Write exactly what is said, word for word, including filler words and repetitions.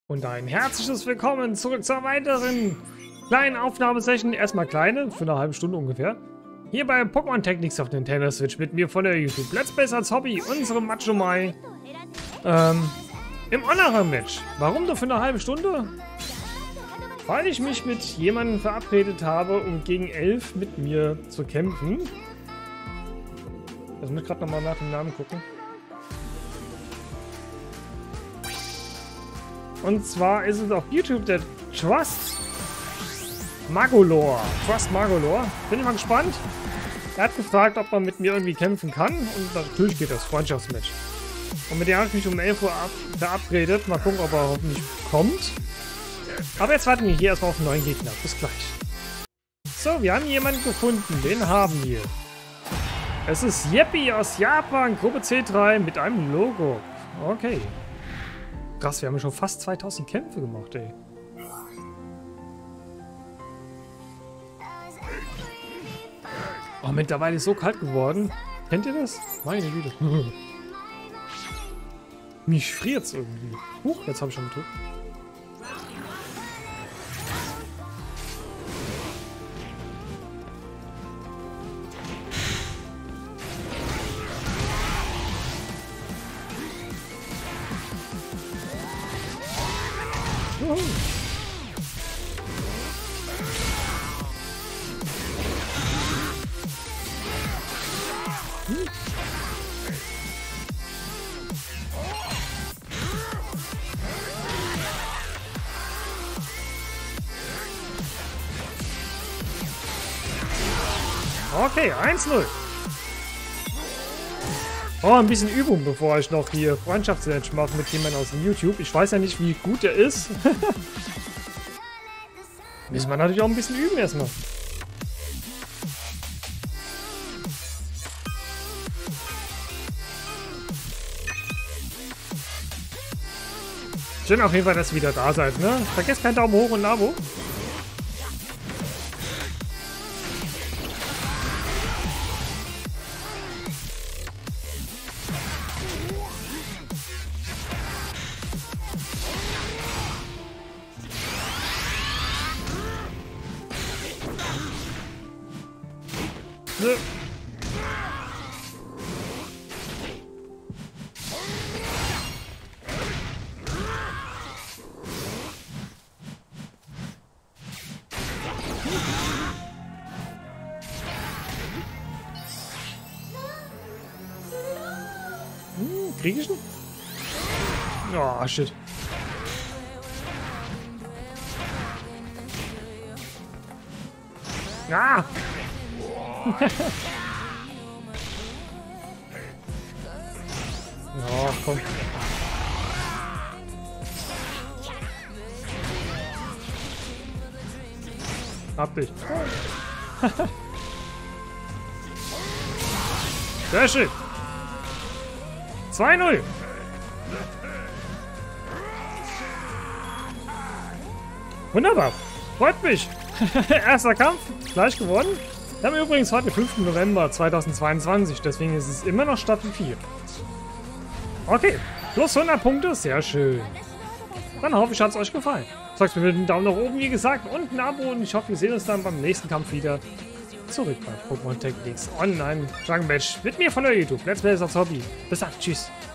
Und ein herzliches Willkommen zurück zur weiteren kleinen Aufnahmesession. Erstmal kleine, für eine halbe Stunde ungefähr. Hier bei Pokémon Technics auf Nintendo Switch mit mir von der YouTube Let's Plays als Hobby, unserem Machomai. Ähm, im Honorary-Match. Warum nur für eine halbe Stunde? Weil ich mich mit jemandem verabredet habe, um gegen elf mit mir zu kämpfen. Also muss ich gerade nochmal nach dem Namen gucken. Und zwar ist es auf YouTube der Trust Magolor. Trust Magolor. Bin ich mal gespannt. Er hat gefragt, ob man mit mir irgendwie kämpfen kann. Und natürlich geht das. Freundschaftsmatch. Und mit dem habe ich mich um elf Uhr ab verabredet. Mal gucken, ob er hoffentlich kommt. Aber jetzt warten wir hier erstmal auf einen neuen Gegner. Bis gleich. So, wir haben jemanden gefunden. Den haben wir. Es ist Yeppy aus Japan, Gruppe C drei mit einem Logo. Okay. Krass, wir haben schon fast zweitausend Kämpfe gemacht, ey. Oh, mittlerweile ist es so kalt geworden. Kennt ihr das? Meine Güte. Mich friert's irgendwie. Huch, jetzt habe ich schon gedrückt. Juhu. Hm. Okay, eins null. Oh, ein bisschen Übung, bevor ich noch hier Freundschaftsmatch mache mit jemandem aus dem YouTube. Ich weiß ja nicht, wie gut er ist. Müssen wir natürlich auch ein bisschen üben erstmal. Schön auf jeden Fall, dass ihr wieder da seid, ne? Vergesst keinen Daumen hoch und ein Abo. Ne. Hm, krieg ich ihn? Oh, shit. Ah! Oh, komm. Hab dich. Sehr schön. zwei null. Wunderbar. Freut mich. Erster Kampf. Gleich gewonnen. Wir haben übrigens heute fünften November zweitausendzweiundzwanzig. Deswegen ist es immer noch Staffel vier. Okay. Plus hundert Punkte. Sehr schön. Dann hoffe ich, hat es euch gefallen. Sagt mir mit einem Daumen nach oben, wie gesagt, und ein Abo. Und ich hoffe, wir sehen uns dann beim nächsten Kampf wieder. Zurück bei Pokémon Technics Online Dragon Match mit mir von der YouTube. Let's Play als Hobby. Bis dann. Tschüss.